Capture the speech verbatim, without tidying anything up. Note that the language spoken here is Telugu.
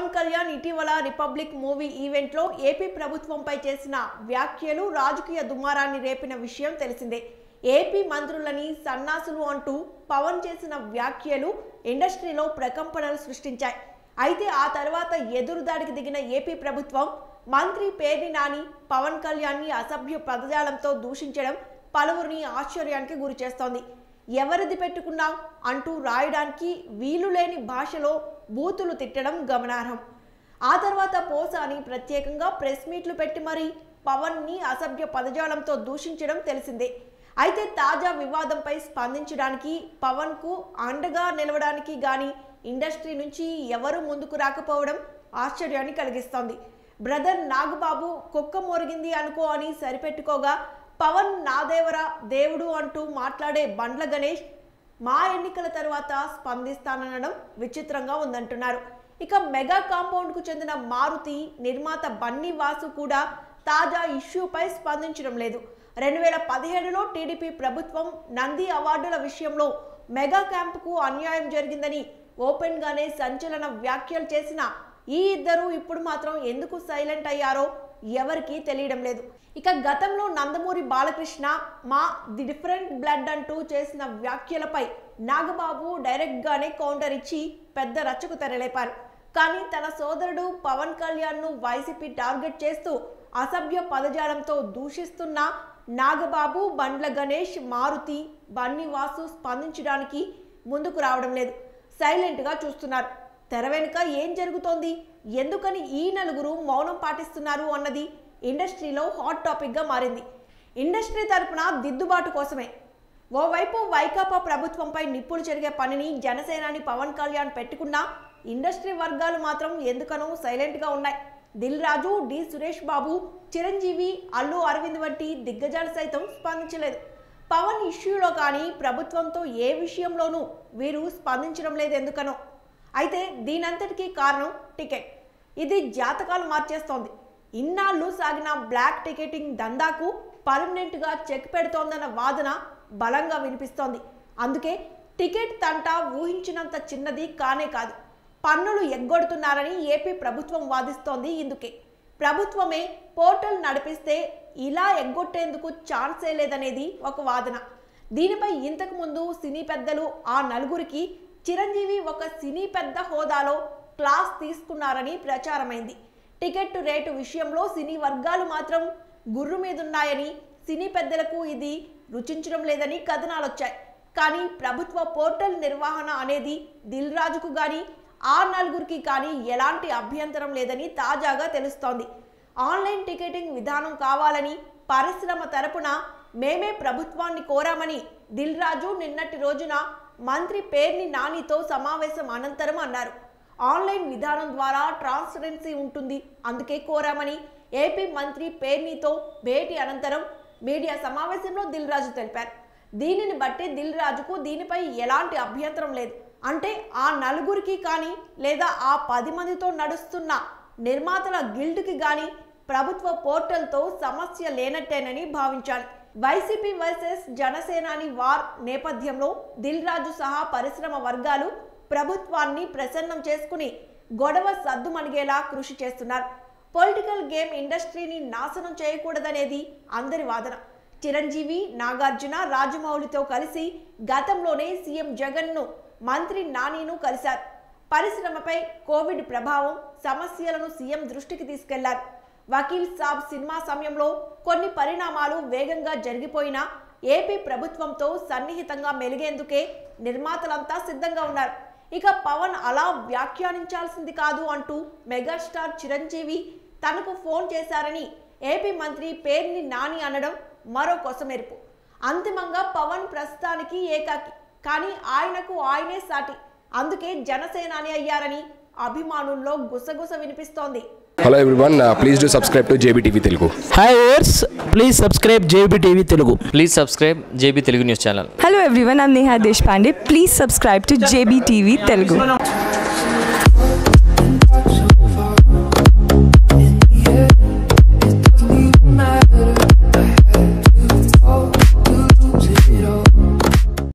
పవన్ కళ్యాణ్ ఇటీవల రిపబ్లిక్ మూవీ ఈవెంట్లో ఏపీ ప్రభుత్వంపై చేసిన వ్యాఖ్యలు రాజకీయ దుమారాన్ని రేపిన విషయం తెలిసిందే. ఏపీ మంత్రులని సన్నాసులు అంటూ పవన్ చేసిన వ్యాఖ్యలు ఇండస్ట్రీలో ప్రకంపనలు సృష్టించాయి. అయితే ఆ తర్వాత ఎదురుదాడికి దిగిన ఏపీ ప్రభుత్వం మంత్రి పేర్ని నాని పవన్ కళ్యాణ్ని అసభ్య పదజాలంతో దూషించడం పలువురిని ఆశ్చర్యానికి గురి చేస్తోంది. ఎవరిది పెట్టుకున్నా అంటూ రాయడానికి వీలు లేని భాషలో బూతులు తిట్టడం గమనార్హం. ఆ తర్వాత పోసాని ప్రత్యేకంగా ప్రెస్ మీట్లు పెట్టి మరీ పవన్ని అసభ్య పదజాలంతో దూషించడం తెలిసిందే. అయితే తాజా వివాదంపై స్పందించడానికి పవన్కు అండగా నిలవడానికి గాని ఇండస్ట్రీ నుంచి ఎవరూ ముందుకు రాకపోవడం ఆశ్చర్యాన్ని కలిగిస్తోంది. బ్రదర్ నాగబాబు కుక్క మోరిగింది అనుకో అని సరిపెట్టుకోగా పవన్ నాదేవరా దేవుడు అంటూ మాట్లాడే బండ్ల గణేష్ మా ఎన్నికల తర్వాత స్పందిస్తాననడం విచిత్రంగా ఉందంటున్నారు. ఇక మెగా కాంపౌండ్కు చెందిన మారుతి నిర్మాత బన్నీ వాసు కూడా తాజా ఇష్యూపై స్పందించడం లేదు. రెండు వేల పదిహేడులో టీడీపీ ప్రభుత్వం నంది అవార్డుల విషయంలో మెగా క్యాంపుకు అన్యాయం జరిగిందని ఓపెన్గానే సంచలన వ్యాఖ్యలు చేసిన ఈ ఇద్దరు ఇప్పుడు మాత్రం ఎందుకు సైలెంట్ అయ్యారో ఎవరికీ తెలియడం లేదు. ఇక గతంలో నందమూరి బాలకృష్ణ మా ది డిఫరెంట్ బ్లడ్ అంటూ చేసిన వ్యాఖ్యలపై నాగబాబు డైరెక్ట్ గానే కౌంటర్ ఇచ్చి పెద్ద రచ్చకు తెరలేపారు. కానీ తన సోదరుడు పవన్ కళ్యాణ్ ను వైసీపీ టార్గెట్ చేస్తూ అసభ్య పదజాలంతో దూషిస్తున్న నాగబాబు, బండ్ల గణేష్, మారుతి, బన్నీ వాసు స్పందించడానికి ముందుకు రావడం లేదు. సైలెంట్ గా చూస్తున్నారు. తెర వెనుక ఏం జరుగుతోంది, ఎందుకని ఈ నలుగురు మౌనం పాటిస్తున్నారు అన్నది ఇండస్ట్రీలో హాట్ టాపిక్గా మారింది. ఇండస్ట్రీ తరపున దిద్దుబాటు కోసమే ఓవైపు వైకాపా ప్రభుత్వంపై నిప్పులు చెరిగే పనిని జనసేనాని పవన్ కళ్యాణ్ పెట్టుకున్నా ఇండస్ట్రీ వర్గాలు మాత్రం ఎందుకనో సైలెంట్గా ఉన్నాయి. దిల్ రాజు, డి సురేష్ బాబు, చిరంజీవి, అల్లు అరవింద్ వంటి దిగ్గజాలు సైతం స్పందించలేదు. పవన్ ఇష్యూలో కానీ ప్రభుత్వంతో ఏ విషయంలోనూ వీరు స్పందించడం లేదు ఎందుకనో. అయితే దీనంతటికీ కారణం టికెట్. ఇది జాతకాలు మార్చేస్తోంది. ఇన్నాళ్ళు సాగిన బ్లాక్ టికెటింగ్ దందాకు పర్మనెంట్గా చెక్ పెడుతోందన్న వాదన బలంగా వినిపిస్తోంది. అందుకే టికెట్ తంట ఊహించినంత చిన్నది కానే కాదు. పన్నులు ఎగ్గొడుతున్నారని ఏపీ ప్రభుత్వం వాదిస్తోంది. ఇందుకే ప్రభుత్వమే పోర్టల్ నడిపిస్తే ఇలా ఎగ్గొట్టేందుకు ఛాన్సే లేదనేది ఒక వాదన. దీనిపై ఇంతకు ముందు సినీ పెద్దలు ఆ నలుగురికి చిరంజీవి ఒక సినీ పెద్ద హోదాలో క్లాస్ తీసుకున్నారని ప్రచారమైంది. టికెట్ రేటు విషయంలో సినీ వర్గాలు మాత్రం గుర్రు మీదున్నాయని, సినీ పెద్దలకు ఇది రుచించడం లేదని కథనాలు వచ్చాయి. కానీ ప్రభుత్వ పోర్టల్ నిర్వహణ అనేది దిల్ రాజుకు కానీ ఆ నలుగురికి కానీ ఎలాంటి అభ్యంతరం లేదని తాజాగా తెలుస్తోంది. ఆన్లైన్ టికెటింగ్ విధానం కావాలని పరిశ్రమ తరపున మేమే ప్రభుత్వాన్ని కోరామని దిల్ రాజు నిన్నటి రోజున మంత్రి పేర్ని నానితో సమావేశం అనంతరం అన్నారు. ఆన్లైన్ విధానం ద్వారా ట్రాన్స్పరెన్సీ ఉంటుంది, అందుకే కోరామని ఏపీ మంత్రి పేర్నితో భేటీ అనంతరం మీడియా సమావేశంలో దిల్ రాజు తెలిపారు. దీనిని బట్టి దిల్ రాజుకు దీనిపై ఎలాంటి అభ్యంతరం లేదు. అంటే ఆ నలుగురికి కానీ లేదా ఆ పది మందితో నడుస్తున్న నిర్మాతల గిల్డ్కి కానీ ప్రభుత్వ పోర్టల్తో సమస్య లేనట్టేనని భావించాలి. వైసీపీ వర్సెస్ జనసేనాని వార్ నేపథ్యంలో దిల్ రాజు సహా పరిశ్రమ వర్గాలు ప్రభుత్వాన్ని ప్రసన్నం చేసుకుని గొడవ సద్దుమణిగేలా కృషి చేస్తున్నారు. పొలిటికల్ గేమ్ ఇండస్ట్రీని నాశనం చేయకూడదనేది అందరి వాదన. చిరంజీవి, నాగార్జున, రాజమౌళితో కలిసి గతంలోనే సీఎం జగన్ను, మంత్రి నానిను కలిశారు. పరిశ్రమపై కోవిడ్ ప్రభావం సమస్యలను సీఎం దృష్టికి తీసుకెళ్లారు. వకీల్ సాబ్ సినిమా సమయంలో కొన్ని పరిణామాలు వేగంగా జరిగిపోయినా ఏపీ ప్రభుత్వంతో సన్నిహితంగా మెలిగేందుకే నిర్మాతలంతా సిద్ధంగా ఉన్నారు. ఇక పవన్ అలా వ్యాఖ్యానించాల్సింది కాదు అంటూ మెగాస్టార్ చిరంజీవి తనకు ఫోన్ చేశారని ఏపీ మంత్రి పేర్ని నాని అనడం మరో కొసమెరుపు. అంతిమంగా పవన్ ప్రస్తుతానికి ఏకాకి, కానీ ఆయనకు ఆయనే సాటి, అందుకే జనసేనాని అయ్యారని అభిమానుల్లో గుసగుస వినిపిస్తోంది. Hello everyone, please do subscribe to JB TV Telugu. Hi viewers, please subscribe JB TV Telugu. Please subscribe JB Telugu news channel. Hello everyone, I'm Neha Deshpande. Please subscribe to J B T V Telugu.